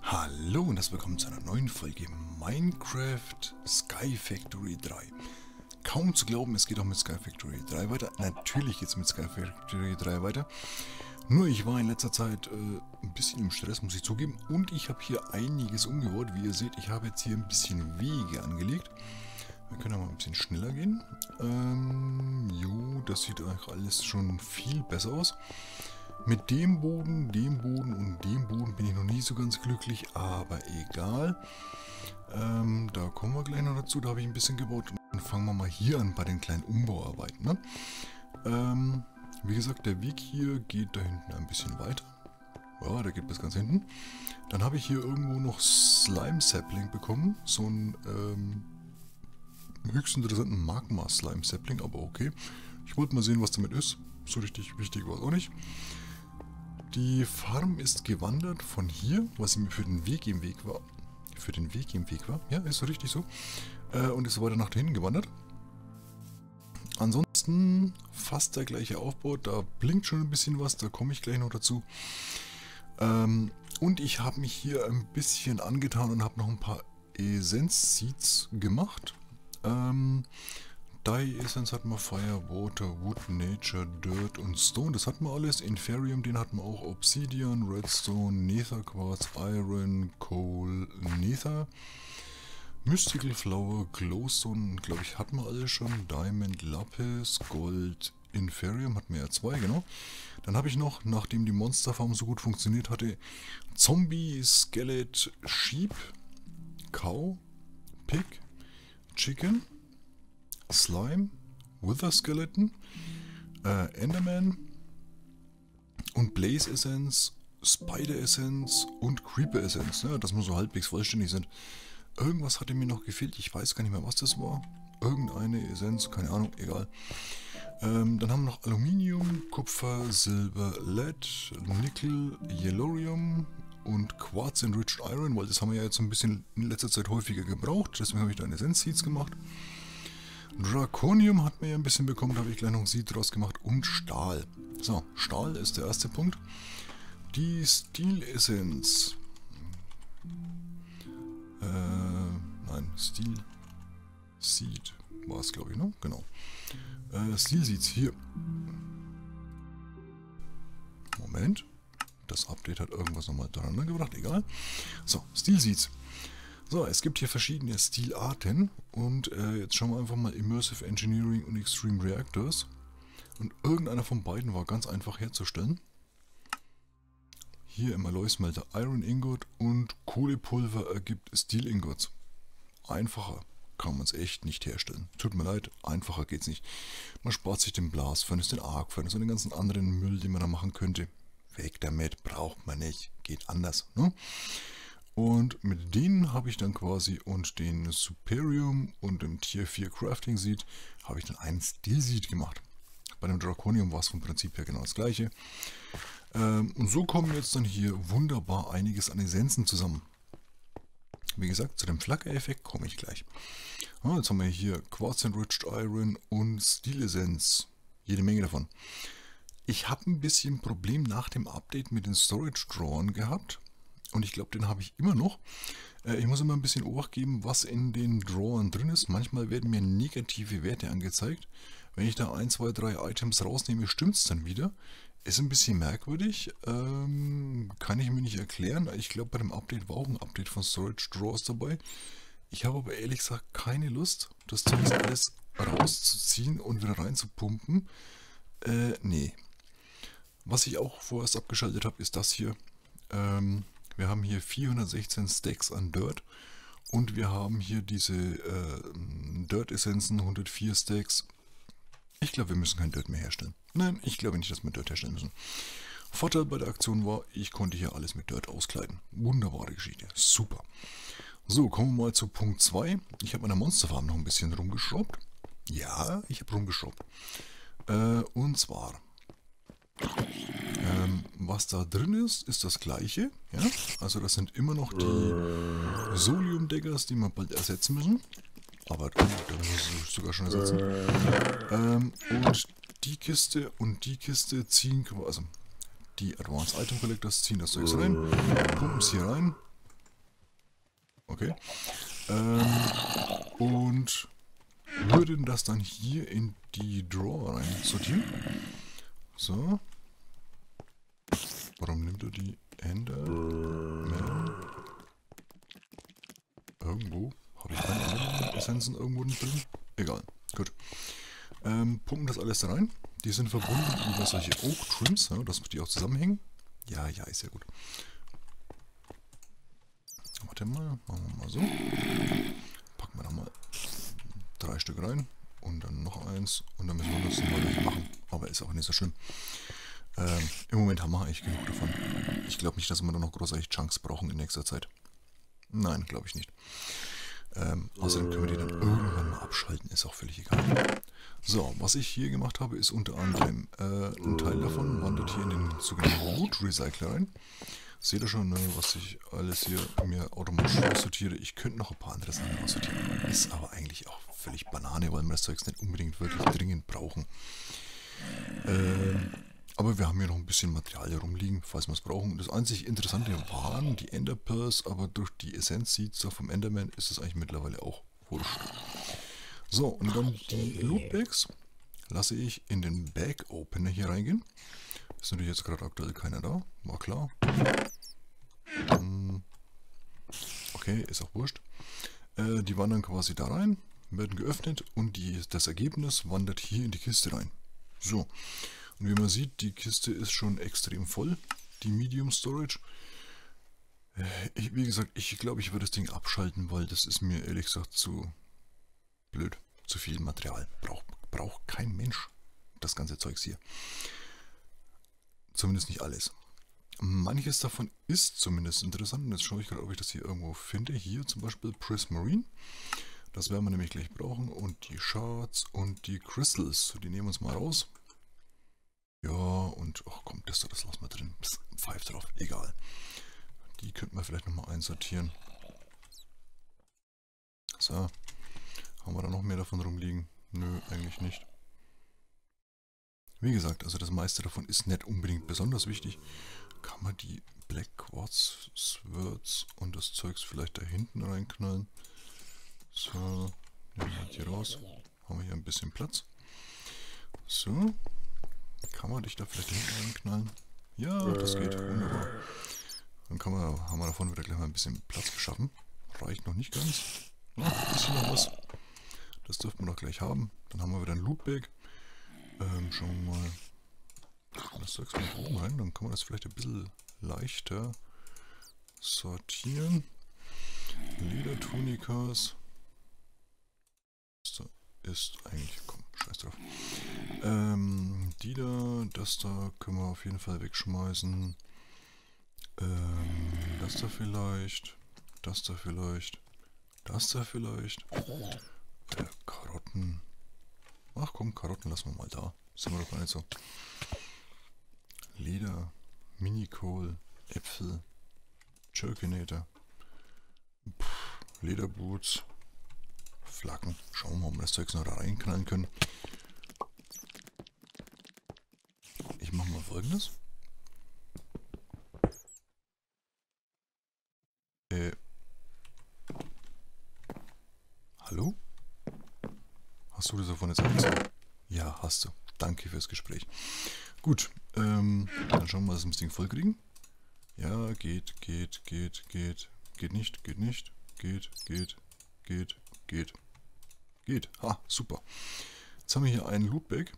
Hallo und herzlich willkommen zu einer neuen Folge Minecraft Sky Factory 3. Kaum zu glauben, es geht auch mit Sky Factory 3 weiter. Natürlich geht es mit Sky Factory 3 weiter. Nur ich war in letzter Zeit ein bisschen im Stress, muss ich zugeben. Und ich habe hier einiges umgebaut. Wie ihr seht, ich habe jetzt hier ein bisschen Wege angelegt. Wir können aber ein bisschen schneller gehen. Jo, das sieht eigentlich alles schon viel besser aus. Mit dem Boden und dem Boden bin ich noch nie so ganz glücklich, aber egal. Da kommen wir gleich noch dazu, da habe ich ein bisschen gebaut. Und dann fangen wir mal hier an bei den kleinen Umbauarbeiten. Ne? Wie gesagt, der Weg hier geht da hinten ein bisschen weiter. Ja, der geht bis ganz hinten. Dann habe ich hier irgendwo noch Slime Sapling bekommen. So einen höchst interessanten Magma Slime Sapling, aber okay. Ich wollte mal sehen, was damit ist. So richtig wichtig war es auch nicht. Die Farm ist gewandert von hier, was mir für den Weg im Weg war. Ja, ist so richtig so. Und ist weiter nach hinten gewandert. Ansonsten fast der gleiche Aufbau. Da blinkt schon ein bisschen was, da komme ich gleich noch dazu. Und ich habe mich hier ein bisschen angetan und habe noch ein paar Essence-Seeds gemacht. Dye Essence hatten wir, Fire, Water, Wood, Nature, Dirt und Stone. Das hatten wir alles. Inferium, den hatten wir auch. Obsidian, Redstone, Nether Quartz, Iron, Coal, Nether. Mystical Flower, Glowstone, glaube ich, hatten wir alles schon. Diamond, Lapis, Gold, Inferium hatten wir ja 2, genau. Dann habe ich noch, nachdem die Monsterfarm so gut funktioniert hatte, Zombie, Skelet, Sheep, Cow, Pig, Chicken, Slime, Wither Skeleton, Enderman und Blaze Essence, Spider Essence und Creeper Essence, ne, dass wir so halbwegs vollständig sind. Irgendwas hatte mir noch gefehlt, ich weiß gar nicht mehr, was das war. Irgendeine Essenz, keine Ahnung, egal. Dann haben wir noch Aluminium, Kupfer, Silber, Lead, Nickel, Yellorium und Quartz Enriched Iron, weil das haben wir ja jetzt ein bisschen in letzter Zeit häufiger gebraucht, deswegen habe ich da eine Essence Seeds gemacht. Draconium hat mir ja ein bisschen bekommen, da habe ich gleich noch ein Seed draus gemacht und Stahl. So, Stahl ist der erste Punkt. Die Steel Essence. Nein, Steel Seed war es, glaube ich, ne? Genau. Steel Seeds hier. Moment. Das Update hat irgendwas nochmal durcheinander gebracht, egal. So, Steel Seeds. So, es gibt hier verschiedene Stilarten und jetzt schauen wir einfach mal Immersive Engineering und Extreme Reactors. Und irgendeiner von beiden war ganz einfach herzustellen. Hier im Alloy Smelter Iron Ingot und Kohlepulver ergibt Steel Ingots. Einfacher kann man es echt nicht herstellen. Tut mir leid, einfacher geht's nicht. Man spart sich den Blast Furnace, den Arc Furnace und den ganzen anderen Müll, den man da machen könnte. Weg damit, braucht man nicht. Geht anders, ne? Und mit denen habe ich dann quasi und den Superium und dem Tier 4 Crafting Seed habe ich dann einen Steel Seed gemacht. Bei dem Draconium war es vom Prinzip her genau das gleiche. Und so kommen jetzt dann hier wunderbar einiges an Essenzen zusammen. Wie gesagt, zu dem Flacker-Effekt komme ich gleich. Jetzt haben wir hier Quartz Enriched Iron und Steel Essence. Jede Menge davon. Ich habe ein bisschen Problem nach dem Update mit den Storage Drawern gehabt. Und ich glaube, den habe ich immer noch. Ich muss immer ein bisschen Obacht geben, was in den Drawern drin ist. Manchmal werden mir negative Werte angezeigt. Wenn ich da 1, 2, 3 Items rausnehme, stimmt es dann wieder. Ist ein bisschen merkwürdig. Kann ich mir nicht erklären. Ich glaube, bei dem Update war auch ein Update von Storage Drawers dabei. Ich habe aber ehrlich gesagt keine Lust, das Zeug alles rauszuziehen und wieder reinzupumpen. Nee. Was ich auch vorerst abgeschaltet habe, ist das hier. Wir haben hier 416 Stacks an Dirt und wir haben hier diese Dirt-Essenzen, 104 Stacks. Ich glaube, wir müssen kein Dirt mehr herstellen. Nein, ich glaube nicht, dass wir Dirt herstellen müssen. Vorteil bei der Aktion war, ich konnte hier alles mit Dirt auskleiden. Wunderbare Geschichte, super. So, kommen wir mal zu Punkt 2. Ich habe an der Monsterfarm noch ein bisschen rumgeschraubt. Ja, ich habe rumgeschraubt. Und zwar... was da drin ist, ist das gleiche. Ja? Also das sind immer noch die Solium-Daggers, die wir bald ersetzen müssen. Aber da müssen wir sogar schon ersetzen. Und die Kiste ziehen quasi, also die Advanced Item Collectors ziehen das Zeugs rein, pumpen es hier rein Okay. Und würden das dann hier in die Drawer rein sortieren. So. Warum nimmt er die Enderman? Irgendwo. Habe ich keine Enderman-Essenzen irgendwo drin? Egal. Gut. Pumpen das alles da rein. Die sind verbunden über solche Oak Trims, ja, dass die auch zusammenhängen. Ja, ist ja gut. Warte mal, machen wir mal so. Packen wir da mal 3 Stück rein und dann noch eins und dann müssen wir das mal durchmachen. Aber ist auch nicht so schlimm. Im Moment haben wir eigentlich genug davon. Ich glaube nicht, dass wir da noch großartig Chunks brauchen in nächster Zeit. Nein, glaube ich nicht. Außerdem können wir die dann irgendwann mal abschalten, ist auch völlig egal. So, was ich hier gemacht habe, ist unter anderem ein Teil davon wandert hier in den sogenannten Loot Recycler rein. Seht ihr schon, ne, was ich alles hier mir automatisch aussortiere. Ich könnte noch ein paar andere Sachen aussortieren. Ist aber eigentlich auch völlig Banane, weil wir das Zeugs nicht unbedingt wirklich dringend brauchen. Aber wir haben hier noch ein bisschen Material herumliegen, falls wir es brauchen. Das einzig Interessante waren die Ender Pearls, aber durch die Essenz Seeds vom Enderman ist es eigentlich mittlerweile auch wurscht. So, und dann die Loot Bags lasse ich in den Bag Opener hier reingehen. Ist natürlich jetzt gerade aktuell keiner da, war klar. Okay, ist auch wurscht. Die wandern quasi da rein, werden geöffnet und das Ergebnis wandert hier in die Kiste rein. So. Und wie man sieht, die Kiste ist schon extrem voll, die Medium Storage. Wie gesagt, ich glaube, ich würde das Ding abschalten, weil das ist mir ehrlich gesagt zu blöd. Zu viel Material. Braucht kein Mensch das ganze Zeugs hier. Zumindest nicht alles. Manches davon ist zumindest interessant. Und jetzt schaue ich gerade, ob ich das hier irgendwo finde. Hier zum Beispiel Prismarine. Das werden wir nämlich gleich brauchen. Und die Shards und die Crystals. Die nehmen wir uns mal raus. Ja, und ach komm, das lassen wir drin. Pfeift drauf, egal. Die könnten wir vielleicht nochmal einsortieren. So. Haben wir da noch mehr davon rumliegen? Nö, eigentlich nicht. Wie gesagt, also das meiste davon ist nicht unbedingt besonders wichtig. Kann man die Black Quartz Swords und das Zeugs vielleicht da hinten reinknallen? So, nehmen wir die raus. Haben wir hier ein bisschen Platz. So. Kann man dich da vielleicht hinten reinknallen? Ja, das geht. Wunderbar. Dann haben wir davon wieder gleich mal ein bisschen Platz geschaffen. Reicht noch nicht ganz. Ja, ein bisschen noch was. Das dürften wir doch gleich haben. Dann haben wir wieder ein Lootbag. Schauen wir mal. Das sagst du mal oben rein. Dann kann man das vielleicht ein bisschen leichter sortieren. Ledertunikas. Das ist eigentlich... Komm, scheiß drauf. Die da, das da können wir auf jeden Fall wegschmeißen. Das da vielleicht. Das da vielleicht. Das da vielleicht. Karotten. Ach komm, Karotten lassen wir mal da. Sind wir doch gar nicht so. Leder, Minikohl, Äpfel, Jerkinator, Lederboots, Flaggen. Schauen wir mal, ob wir das Zeugs noch da reinknallen können. Ich mache mal Folgendes. Hallo? Hast du das davon jetzt angezeigt? Ja, hast du. Danke fürs Gespräch. Gut, dann schauen wir mal, dass wir das Ding voll kriegen. Ja, geht. Geht nicht, geht nicht. Geht. Ha, super. Jetzt haben wir hier einen Lootbag,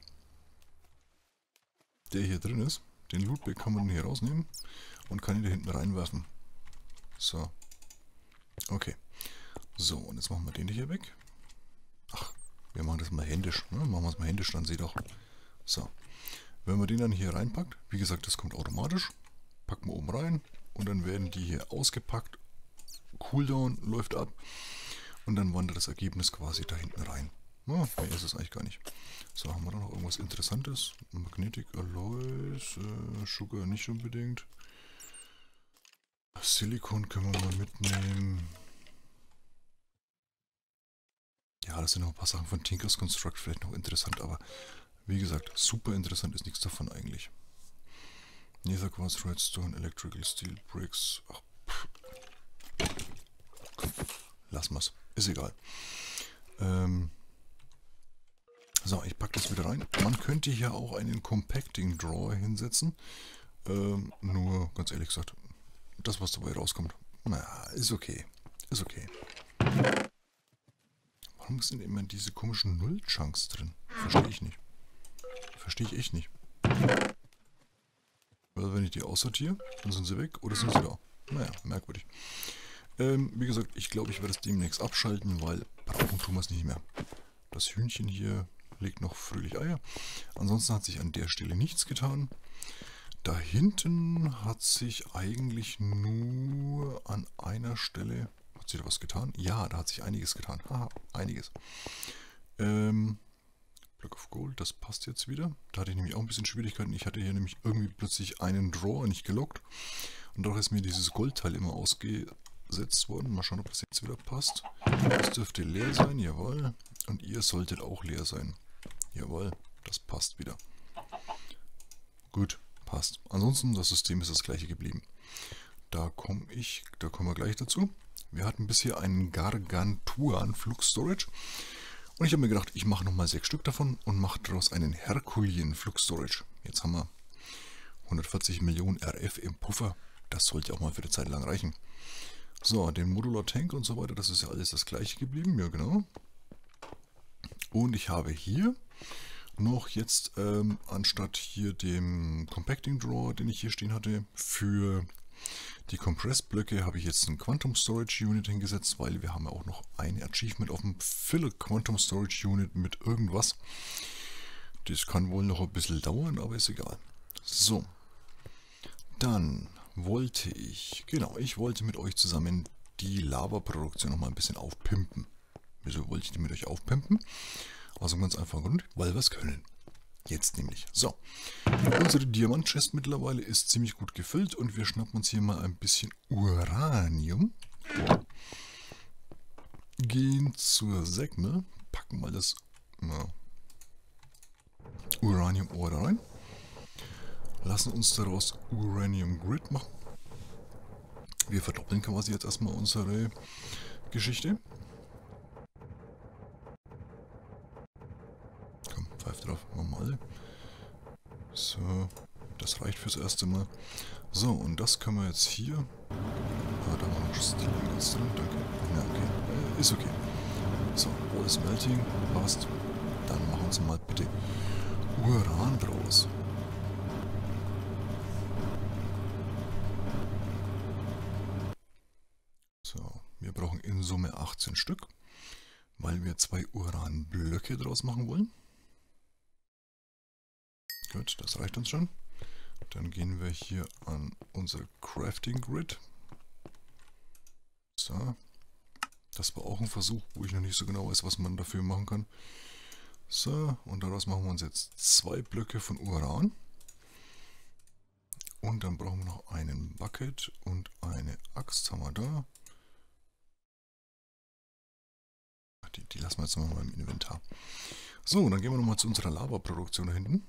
der hier drin ist. Den Lootbag kann man hier rausnehmen und kann ihn da hinten reinwerfen. So. Okay. So, und jetzt machen wir den hier weg. Ach, wir machen das mal händisch. Ne? Machen wir es mal händisch, dann seht ihr auch. So. Wenn man den dann hier reinpackt, wie gesagt, das kommt automatisch. Packen wir oben rein und dann werden die hier ausgepackt. Cooldown läuft ab und dann wandert das Ergebnis quasi da hinten rein. Ja, mehr ist es eigentlich gar nicht. So, haben wir da noch irgendwas Interessantes? Magnetic Alloys, Sugar nicht unbedingt. Silikon können wir mal mitnehmen. Ja, das sind noch ein paar Sachen von Tinker's Construct vielleicht noch interessant, aber wie gesagt, super interessant ist nichts davon eigentlich. Nether Quartz, Redstone, Electrical Steel Bricks. Ach, lassen wir es. Ist egal. So, ich packe das wieder rein. Man könnte hier auch einen Compacting Drawer hinsetzen. Nur, ganz ehrlich gesagt, das, was dabei rauskommt, naja, ist okay. Ist okay. Warum sind immer diese komischen Null-Chunks drin? Verstehe ich nicht. Verstehe ich echt nicht. Also wenn ich die aussortiere, dann sind sie weg oder sind sie da. Naja, merkwürdig. Wie gesagt, ich glaube, ich werde es demnächst abschalten, weil brauchen tun wir es nicht mehr. Das Hühnchen hier legt noch fröhlich Eier. Ansonsten hat sich an der Stelle nichts getan. Da hinten hat sich eigentlich nur an einer Stelle... Hat sich da was getan? Ja, da hat sich einiges getan. Haha, einiges. Block of Gold, das passt jetzt wieder. Da hatte ich nämlich auch ein bisschen Schwierigkeiten. Ich hatte hier nämlich irgendwie plötzlich einen Drawer nicht gelockt. Und dadurch ist mir dieses Goldteil immer ausgesetzt worden. Mal schauen, ob das jetzt wieder passt. Das dürfte leer sein, jawohl. Und ihr solltet auch leer sein. Jawohl, das passt wieder. Gut, passt. Ansonsten, das System ist das gleiche geblieben. Da kommen wir gleich dazu. Wir hatten bisher einen Gargantuan Flux Storage. Und ich habe mir gedacht, ich mache nochmal 6 Stück davon und mache daraus einen Herculean Flux Storage. Jetzt haben wir 140 Millionen RF im Puffer. Das sollte auch mal für eine Zeit lang reichen. So, den Modular Tank und so weiter, das ist ja alles das gleiche geblieben. Ja, genau. Und ich habe hier noch jetzt, anstatt hier dem Compacting Drawer, den ich hier stehen hatte, für die Compress-Blöcke habe ich jetzt ein Quantum Storage Unit hingesetzt, weil wir haben ja auch noch ein Achievement auf dem Fill Quantum Storage Unit mit irgendwas. Das kann wohl noch ein bisschen dauern, aber ist egal. So, dann wollte ich mit euch zusammen die Lava-Produktion noch mal ein bisschen aufpimpen. Wieso wollte ich die mit euch aufpimpen? Aus einem ganz einfachen Grund, weil wir es können. Jetzt nämlich. So, unsere Diamant-Chest mittlerweile ist ziemlich gut gefüllt und wir schnappen uns hier mal ein bisschen Uranium. Gehen zur Segme, packen mal das Uranium-Ore rein. Lassen uns daraus Uranium Grid machen. Wir verdoppeln quasi jetzt erstmal unsere Geschichte. Komm, pfeif drauf, machen wir alle. So, das reicht fürs erste Mal. So, und das können wir jetzt hier... Ah, da war noch Steel Ingots drin, danke. Ja, okay, ist okay. So, all is melting, passt. Dann machen wir uns mal bitte Uran draus. So, wir brauchen in Summe 18 Stück, weil wir 2 Uranblöcke draus machen wollen. Gut, das reicht uns schon. Dann gehen wir hier an unser Crafting Grid. So. Das war auch ein Versuch, wo ich noch nicht so genau weiß, was man dafür machen kann. So, und daraus machen wir uns jetzt 2 Blöcke von Uran. Und dann brauchen wir noch einen Bucket und eine Axt haben wir da. Die lassen wir jetzt mal im Inventar. So, dann gehen wir nochmal zu unserer Lava-Produktion da hinten.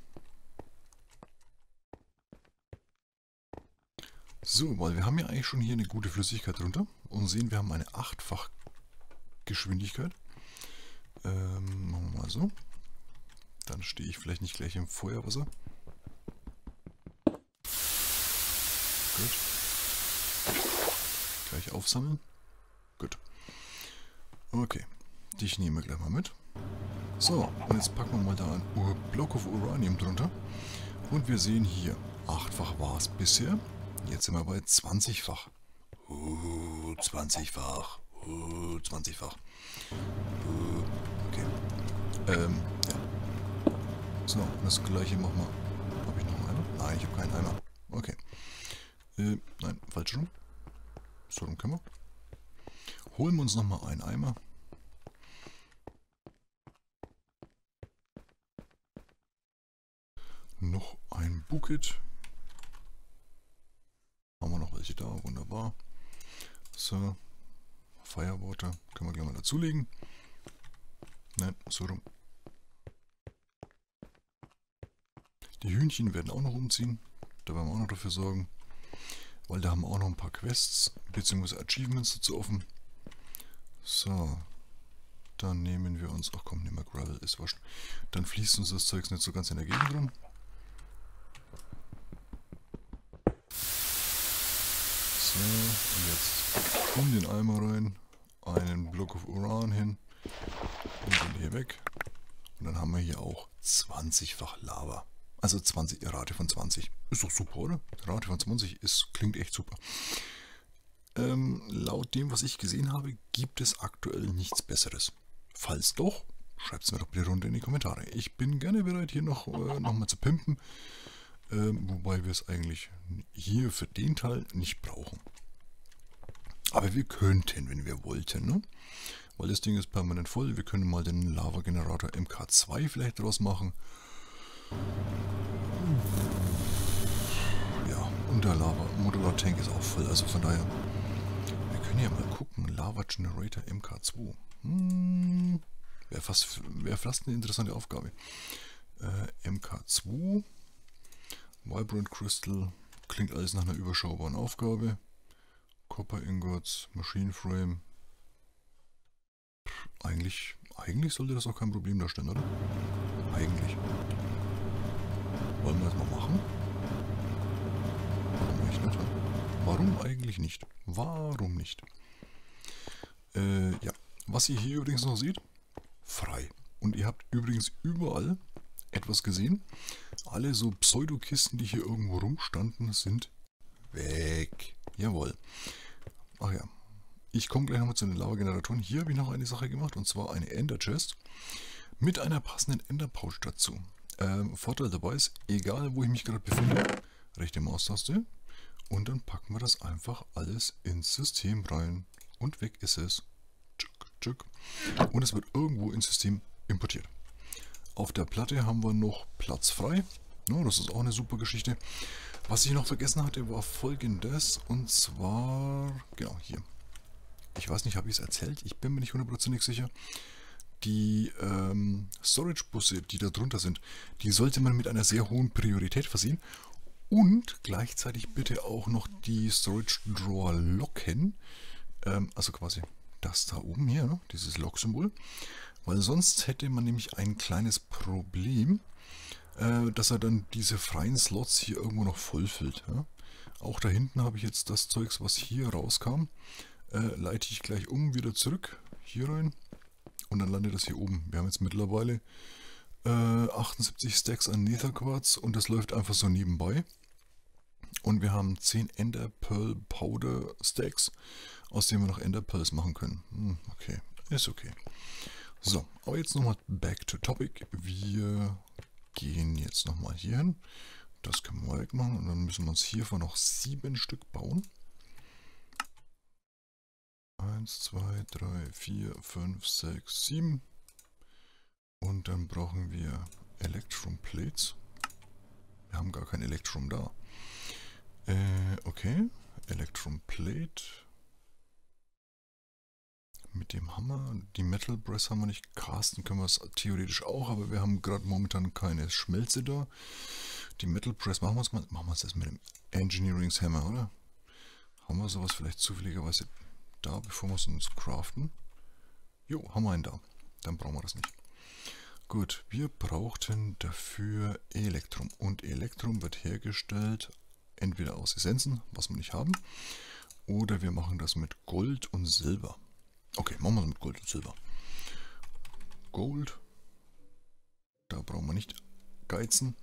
So, weil wir haben ja eigentlich schon hier eine gute Flüssigkeit drunter und sehen, wir haben eine 8-fach Geschwindigkeit. Machen wir mal so. Dann stehe ich vielleicht nicht gleich im Feuerwasser. Gut. Gleich aufsammeln. Gut. Okay. Dich nehmen wir gleich mal mit. So, und jetzt packen wir mal da einen Block of Uranium drunter. Und wir sehen hier, 8-fach war es bisher. Jetzt sind wir bei 20-fach. 20-fach. 20-fach. Okay. Ja. So, das gleiche machen wir. Habe ich noch einen Eimer? Nein, ich habe keinen Eimer. Okay. Nein, falsch rum. So rum können wir. Holen wir uns nochmal einen Eimer. Noch ein Bucket. Haben wir noch welche da? Wunderbar. So. Firewater. Können wir gleich mal dazulegen. Nein, so rum. Die Hühnchen werden auch noch umziehen. Da werden wir auch noch dafür sorgen. Weil da haben wir auch noch ein paar Quests bzw. Achievements dazu offen. So. Dann nehmen wir uns... Ach komm, nehmen wir Gravel, ist wurscht. Dann fließt uns das Zeugs nicht so ganz in der Gegend rum. So, und jetzt in den Eimer rein. Einen Block of Uran hin. Und dann hier weg. Und dann haben wir hier auch 20-fach Lava. Also 20, Rate von 20. Ist doch super, oder? Rate von 20 klingt echt super. Laut dem, was ich gesehen habe, gibt es aktuell nichts Besseres. Falls doch, schreibt es mir doch bitte runter in die Kommentare. Ich bin gerne bereit, hier noch mal zu pimpen. Wobei wir es eigentlich hier für den Teil nicht brauchen. Aber wir könnten, wenn wir wollten, ne? Weil das Ding ist permanent voll. Wir können mal den Lava-Generator MK2 vielleicht draus machen. Ja, und der Lava-Modular-Tank ist auch voll. Also von daher, wir können ja mal gucken. Lava-Generator MK2. Wäre fast eine interessante Aufgabe. MK2. Vibrant Crystal. Klingt alles nach einer überschaubaren Aufgabe. Copper Ingots. Machine Frame. Eigentlich sollte das auch kein Problem darstellen, oder? Eigentlich. Wollen wir das mal machen? Warum eigentlich nicht? Warum eigentlich nicht? Warum nicht? Ja. Was ihr hier übrigens noch seht, frei. Und ihr habt übrigens überall etwas gesehen. Alle so Pseudokisten, die hier irgendwo rumstanden, sind weg. Jawohl. Ach ja. Ich komme gleich nochmal zu den Lava-Generatoren. Hier habe ich noch eine Sache gemacht, und zwar eine Ender Chest mit einer passenden Ender Pouch dazu. Vorteil dabei ist, egal wo ich mich gerade befinde, rechte Maustaste und dann packen wir das einfach alles ins System rein und weg ist es. Tschück. Und es wird irgendwo ins System importiert. Auf der Platte haben wir noch Platz frei. Ja, das ist auch eine super Geschichte. Was ich noch vergessen hatte, war folgendes, und zwar, genau hier. Ich weiß nicht, habe ich es erzählt? Ich bin mir nicht hundertprozentig sicher. Die Storage-Busse, die da drunter sind, die sollte man mit einer sehr hohen Priorität versehen. Und gleichzeitig bitte auch noch die Storage-Drawer locken. Also quasi das da oben hier, ne? Dieses Lock-Symbol. Weil sonst hätte man nämlich ein kleines Problem, dass er dann diese freien Slots hier irgendwo noch vollfüllt. Ja? Auch da hinten habe ich jetzt das Zeugs, was hier rauskam. Leite ich gleich um, wieder zurück, hier rein, und dann landet das hier oben. Wir haben jetzt mittlerweile 78 Stacks an Netherquarz und das läuft einfach so nebenbei. Und wir haben 10 Ender Pearl Powder Stacks, aus denen wir noch Ender Pearls machen können. Okay, ist okay. So, aber jetzt nochmal back to topic. Wir gehen jetzt nochmal hier hin. Das können wir wegmachen und dann müssen wir uns hiervon noch 7 Stück bauen. 1, 2, 3, 4, 5, 6, 7. Und dann brauchen wir Electrum Plates. Wir haben gar kein Electrum da. Okay. Electrum Plate. Mit dem Hammer. Die Metal Press haben wir nicht. Casten können wir es theoretisch auch, aber wir haben gerade momentan keine Schmelze da. Die Metal Press machen wir es mal. Machen wir es jetzt mit dem Engineering's Hammer, oder? Haben wir sowas vielleicht zufälligerweise da, bevor wir es uns craften? Jo, haben wir einen da. Dann brauchen wir das nicht. Gut, wir brauchten dafür Elektrum. Und Elektrum wird hergestellt entweder aus Essenzen, was wir nicht haben, oder wir machen das mit Gold und Silber. Okay, machen wir es mit Gold und Silber. Gold. Da brauchen wir nicht geizen.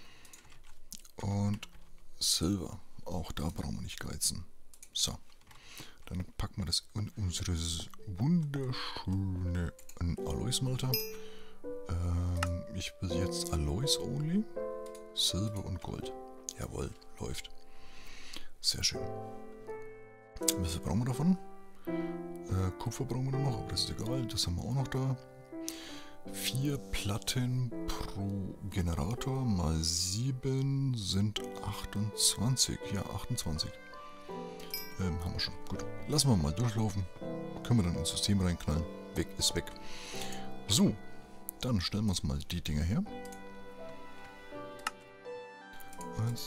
Und Silber. Auch da brauchen wir nicht geizen. So. Dann packen wir das in unsere wunderschöne Alloy-Smelter. Ich will jetzt Alloys only. Silber und Gold. Jawohl, läuft. Sehr schön. Wie viel brauchen wir davon? Kupfer brauchen wir noch, aber das ist egal. Das haben wir auch noch da. 4 Platten pro Generator mal 7 sind 28. Ja, 28. Haben wir schon. Gut. Lassen wir mal durchlaufen. Können wir dann ins System reinknallen. Weg ist weg. So. Dann stellen wir uns mal die Dinger her. 1.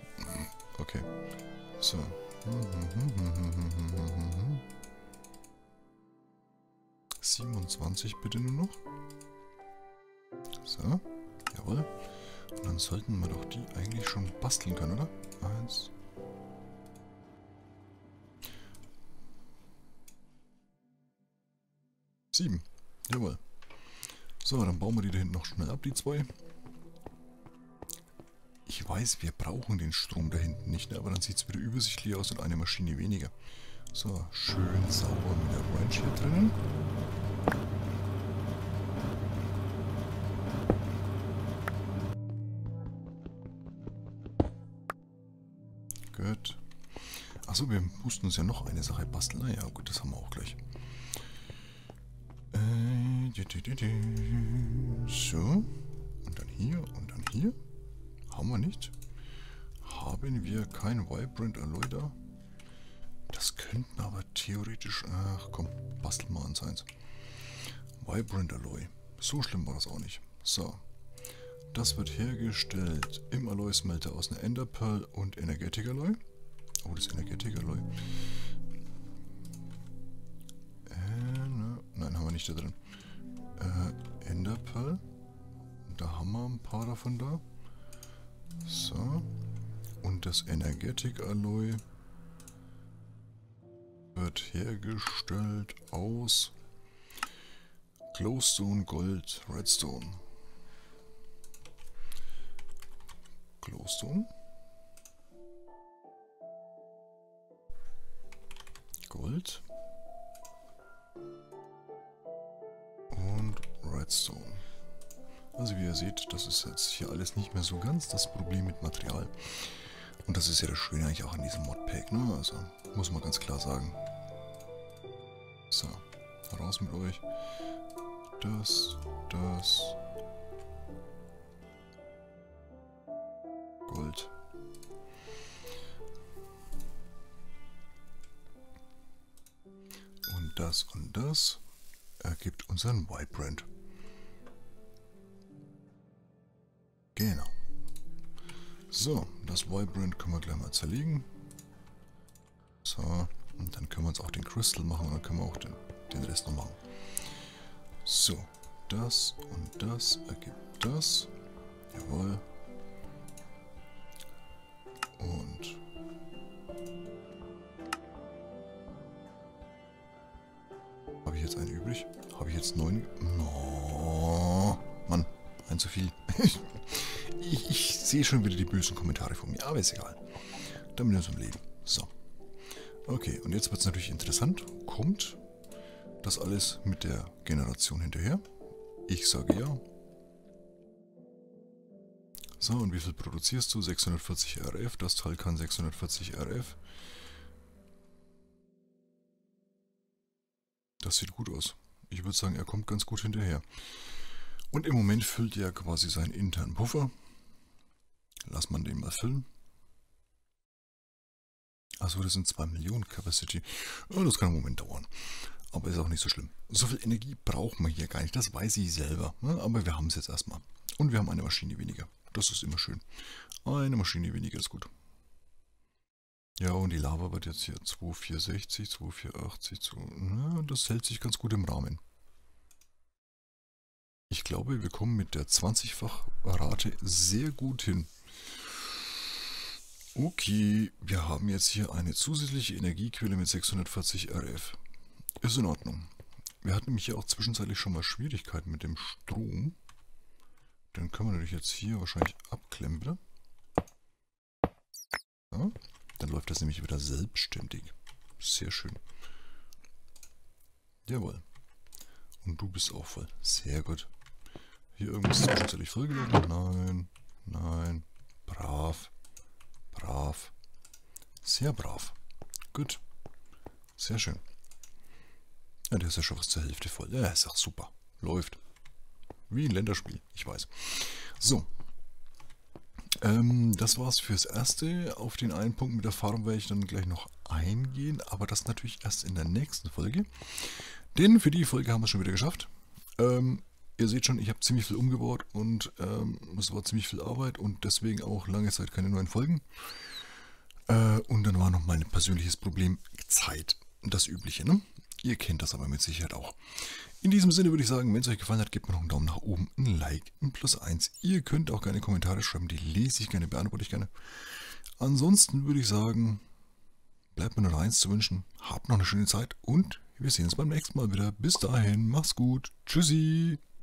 Oh. Okay. So. 27 bitte nur noch. So, jawohl. Und dann sollten wir doch die eigentlich schon basteln können, oder? 1. Sieben. Jawohl. So, dann bauen wir die da hinten noch schnell ab, die zwei. Ich weiß, wir brauchen den Strom da hinten nicht, ne? Aber dann sieht es wieder übersichtlich aus und eine Maschine weniger. So, schön sauber mit der Ranch hier drinnen. Gut. Achso, wir mussten uns ja noch eine Sache basteln. Naja, gut, das haben wir auch gleich. So. Und dann hier und dann hier. Haben wir nicht. Haben wir kein Vibrant Alloy da? Das könnten aber theoretisch... Ach komm, basteln wir uns eins. Vibrant Alloy. So schlimm war das auch nicht. So. Das wird hergestellt im Alloy Smelter aus einer Ender Pearl und Energetic Alloy. Oh, das Energetic Alloy. Nein, haben wir nicht da drin. Ender Pearl. Da haben wir ein paar davon da. So. Und das Energetic Alloy wird hergestellt aus Glowstone, Gold, Redstone. Glowstone. Gold. Und Redstone. Also wie ihr seht, das ist jetzt hier alles nicht mehr so ganz das Problem mit Material. Und das ist ja das Schöne eigentlich auch an diesem Modpack, ne? Also muss man ganz klar sagen. So, raus mit euch. Das. Gold. Und das ergibt unseren Vibrant. Genau. So, das Vibrant können wir gleich mal zerlegen. So, und dann können wir uns auch den Crystal machen und dann können wir auch den Rest noch machen. So, das und das ergibt das. Jawohl. Und habe ich jetzt einen übrig? Habe ich jetzt 9? Oh, Mann, ein zu viel. Ich sehe schon wieder die bösen Kommentare von mir, aber ist egal. Damit ist es im Leben. So. Okay, und jetzt wird es natürlich interessant. Kommt das alles mit der Generation hinterher? Ich sage ja. So, und wie viel produzierst du? 640 RF. Das Teil kann 640 RF. Das sieht gut aus. Ich würde sagen, er kommt ganz gut hinterher. Und im Moment füllt er quasi seinen internen Puffer. Lass man den mal füllen. Achso, das sind 2 Millionen Capacity. Ja, das kann einen Moment dauern. Aber ist auch nicht so schlimm. So viel Energie braucht man hier gar nicht. Das weiß ich selber. Aber wir haben es jetzt erstmal. Und wir haben eine Maschine weniger. Das ist immer schön. Eine Maschine weniger ist gut. Ja, und die Lava wird jetzt hier 2460, 2480. Ja, das hält sich ganz gut im Rahmen. Ich glaube, wir kommen mit der 20-fach Rate sehr gut hin. Okay, wir haben jetzt hier eine zusätzliche Energiequelle mit 640 RF. Ist in Ordnung. Wir hatten nämlich hier auch zwischenzeitlich schon mal Schwierigkeiten mit dem Strom. Dann können wir natürlich jetzt hier wahrscheinlich abklemmen wieder. Ja, dann läuft das nämlich wieder selbstständig. Sehr schön. Jawohl. Und du bist auch voll. Sehr gut. Hier irgendwas zwischenzeitlich vollgeladen? Nein. Nein. Brav. Brav. Sehr brav. Gut. Sehr schön. Ja, der ist ja schon fast zur Hälfte voll. Ja, ist auch super. Läuft. Wie ein Länderspiel. Ich weiß. So. Das war's fürs Erste. Auf den einen Punkt mit der Farm werde ich dann gleich noch eingehen. Aber das natürlich erst in der nächsten Folge. Denn für die Folge haben wir es schon wieder geschafft. Ihr seht schon, ich habe ziemlich viel umgebaut und es war ziemlich viel Arbeit und deswegen auch lange Zeit keine neuen Folgen. Und dann war noch mein persönliches Problem Zeit. Das Übliche, ne? Ihr kennt das aber mit Sicherheit auch. In diesem Sinne würde ich sagen, wenn es euch gefallen hat, gebt mir noch einen Daumen nach oben, ein Like, ein +1. Ihr könnt auch gerne Kommentare schreiben, die lese ich gerne, beantworte ich gerne. Ansonsten würde ich sagen, bleibt mir nur noch eins zu wünschen. Habt noch eine schöne Zeit und wir sehen uns beim nächsten Mal wieder. Bis dahin, macht's gut. Tschüssi.